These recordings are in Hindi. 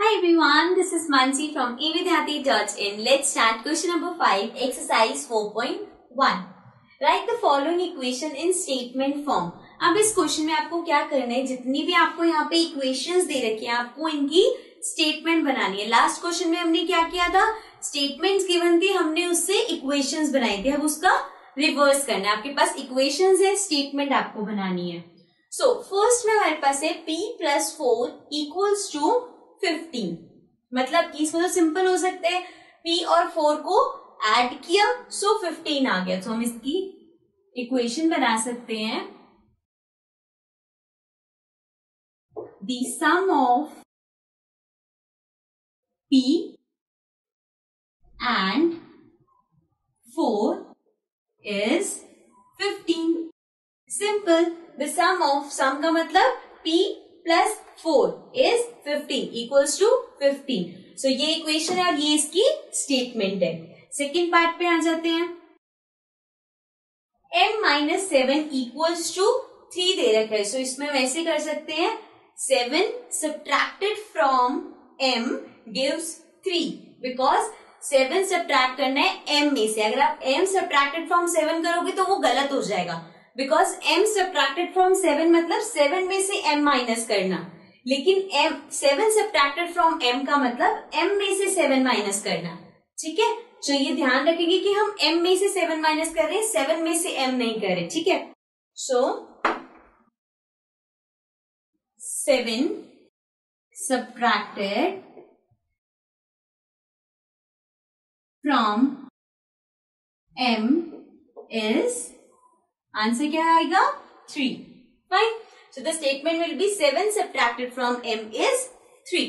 Hi everyone, this is Mansi from evidyati.in. Let's start question number 5, exercise 4.1. Write the following equation in statement form. अब इस क्वेश्चन में आपको क्या करना है, जितनी भी आपको यहाँ पे इक्वेशंस दे रखी हैं आपको इनकी स्टेटमेंट बनानी है. लास्ट क्वेश्चन में हमने क्या किया था, स्टेटमेंट्स गिवन थी, हमने उससे इक्वेशंस बनाई थी. अब उसका रिवर्स करना है. आपके पास इक्वेशंस है, स्टेटमेंट आपको बनानी है. सो फर्स्ट में हमारे पास है p + 4 इक्वल्स टू 15. मतलब कि इसमें तो सिंपल हो सकते हैं, p और 4 को ऐड किया सो 15 आ गया. तो हम इसकी इक्वेशन बना सकते हैं, the sum of p and 4 is 15. Simple. the sum of sum का मतलब p + 4 is 15 equals to 15. So ये इक्वेशन है और ये इसकी स्टेटमेंट है. सेकेंड पार्ट पे आ जाते हैं. m - 7 इक्वल्स टू 3 दे रखा है. सो इसमें वैसे कर सकते हैं, 7 subtracted from m gives 3 because 7 subtract करना है m में से. अगर आप m सब्ट्रैक्टेड फ्रॉम 7 करोगे तो वो गलत हो जाएगा, बिकॉज m सब्ट्रैक्टेड फ्रॉम 7 मतलब 7 में से m माइनस करना. लेकिन m 7 सब्ट्रैक्टेड फ्रॉम m का मतलब m में से 7 माइनस करना. ठीक है, तो ये ध्यान रखेंगे कि हम m में से 7 माइनस कर रहे हैं, 7 में से m नहीं कर रहे. ठीक है, सो 7 सब्ट्रैक्टेड फ्रॉम m इज, आंसर क्या आएगा, 3. Fine. So the statement will be 7 subtracted from m is 3.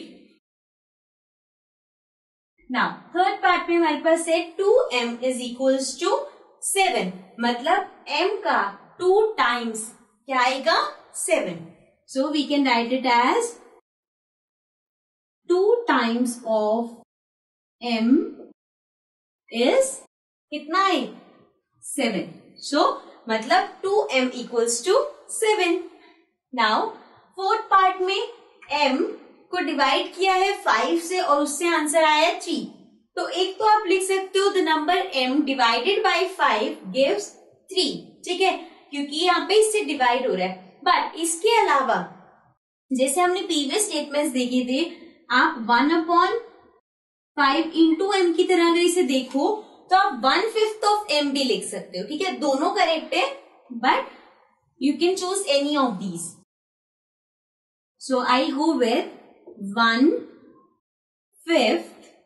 Now third part में हमारे पास है 2m is equals to 7. मतलब m का 2 times क्या आएगा, 7. So we can write it as 2 times of m is कितना है, 7. So मतलब 2m equals to 7. Now fourth part में m को डिवाइड किया है 5 से और उससे आंसर आया 3. तो एक तो आप लिख सकते हो the number m divided by 5 gives 3. ठीक है, क्योंकि यहाँ पे इससे डिवाइड हो रहा है. बट इसके अलावा जैसे हमने प्रीवियस स्टेटमेंट्स देखे थे, आप 1/5 इंटू m की तरह अगर इसे देखो तो आप 1/5 ऑफ m भी लिख सकते हो. ठीक है, दोनों करेक्ट है, but you can choose any of these. So I go with 1/5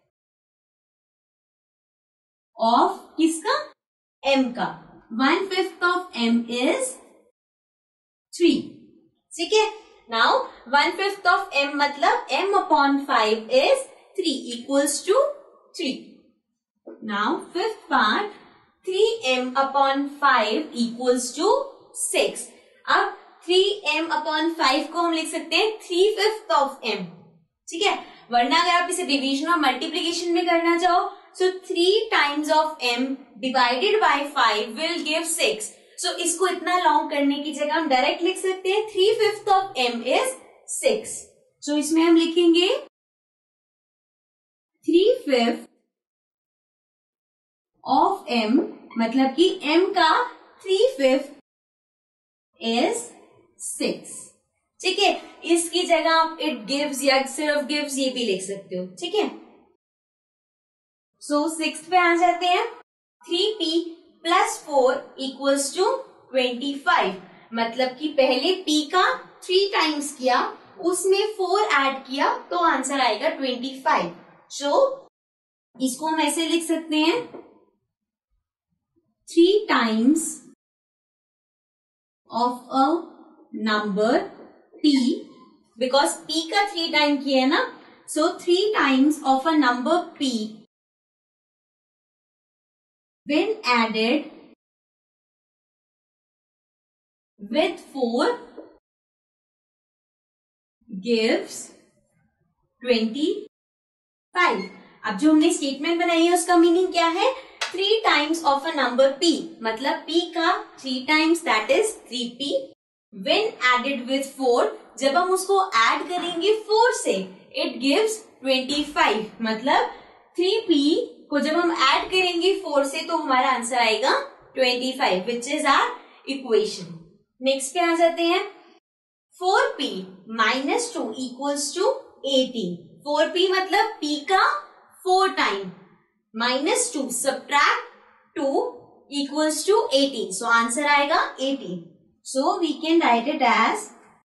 of किसका, m का. 1/5 of m is 3. ठीक है. Now 1/5 of m मतलब m/5 is 3 equals to 3. Now fifth part, 3m/5 equals to 6. अब 3m/5 को हम लिख सकते हैं 3/5 ऑफ m. ठीक है, वरना अगर आप इसे डिवीजन और मल्टीप्लीकेशन में करना चाहो so 3 times of m divided by 5 will give 6. So इसको इतना लॉन्ग करने की जगह हम डायरेक्ट लिख सकते हैं 3/5 ऑफ m इज 6. सो इसमें हम लिखेंगे 3/5 ऑफ m मतलब कि m का 3/5 is 6. ठीक है, इसकी जगह आप इट गिव्स या सिर्फ गिव्स ये भी लिख सकते हो. ठीक है, सो सिक्स्थ पे आ जाते हैं. 3p + 4 equals to 25. मतलब कि पहले p का 3 टाइम्स किया, उसमें 4 ऐड किया तो आंसर आएगा 25. सो इसको हम ऐसे लिख सकते हैं 3 times of a number p, because p का 3 टाइम किया है ना, so 3 times of a number p when added with 4 gives 25. अब जो हमने स्टेटमेंट बनाई है उसका मीनिंग क्या है, 3 times of a number p मतलब p का 3 times that is 3p when added with 4 जब हम उसको ऐड करेंगे 4 से it gives 25, मतलब 3p को जब हम ऐड करेंगे 4 से तो हमारा आंसर आएगा 25, which is our equation. Next पे आ जाते हैं। 4p minus 2 equals to 18। 4p मतलब p का 4 time, minus 2 subtract 2 equals to 18, so answer आएगा 18। So we can write it as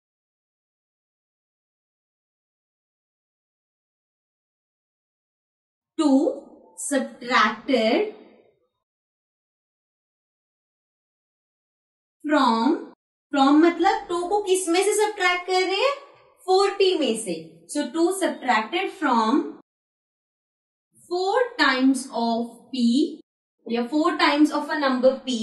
2 subtracted from मतलब 2 को किस में से सब्ट्रैक्ट कर रहे हैं? 4p में से। सो 2 subtracted from 4 times of p या 4 times of a number p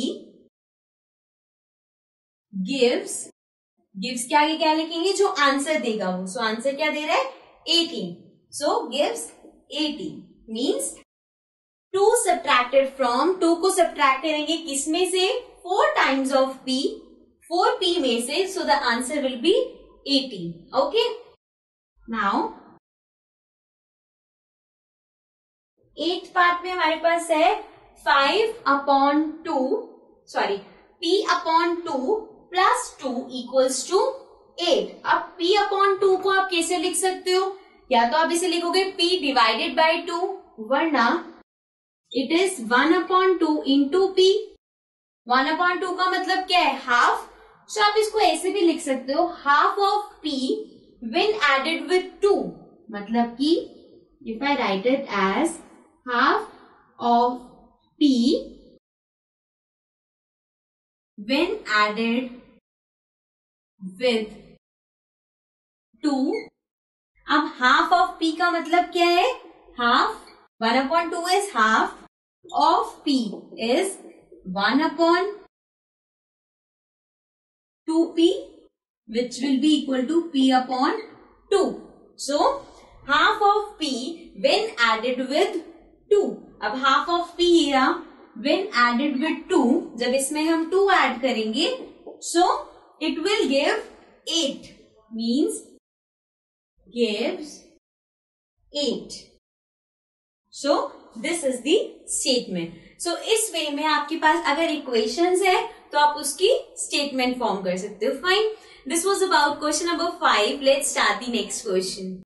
gives के आगे क्या लिखेंगे? जो आंसर देगा वो। सो आंसर क्या दे रहा है? 18। So gives 18 means 2 subtracted from, 2 को सब्ट्रैक्ट करेंगे किस में से? 4 times of p, 4p में से, so the answer will be 18. Okay? Now 8th part में हमारे पास है p upon 2 plus 2 equals to 8. अब p upon 2 को आप कैसे लिख सकते हो? या तो आप इसे लिखोगे p divided by 2, वरना it is 1 upon 2 into p। 1 upon 2 का मतलब क्या है? हाफ। सो आप इसको ऐसे भी लिख सकते हो, half of p when added with 2, मतलब कि if I write it as half of p when added with 2। अब हाफ ऑफ p का मतलब क्या है? Half. 1 upon 2 is half of p is 1 upon 2p, which will be equal to p upon 2. So half of p when added with 2. अब half of p here when added with 2, जब इसमें हम 2 add करेंगे, so it will give 8, means gives 8. So this is the statement. So इस वे में आपके पास अगर इक्वेशंस है तो आप उसकी स्टेटमेंट फॉर्म कर सकते हो। Fine, this was about question number 5। Let's start the next question.